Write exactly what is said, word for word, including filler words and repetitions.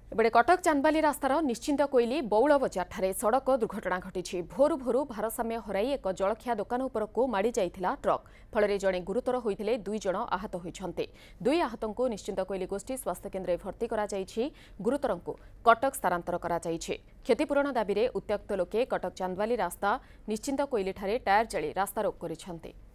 एबे कटक चांदबाली रास्तार निश्चिंत कोइली बौल बजार सड़क दुर्घटना घटी भोरु भोरु भारसाम्य हराई एक जलखिया दोकान उपरकू माड़ी जाइथिला ट्रक फल जड़े गुरुतर होते दुई जन आहत होइछन्ते। दुई आहतंकु निश्चिंत कोइली गोष्ठी स्वास्थ्य केन्द्र भर्ती करा जाइछि। गुरुतरंकु कटक स्थानांतर करा जाइछि। क्षतिपूरण दाबी रे उत्त्यक्त लोके कटक चांदबाली रास्ता निश्चिंत कोइली ठारे टायर जली रास्ता रोक करिछन्ते।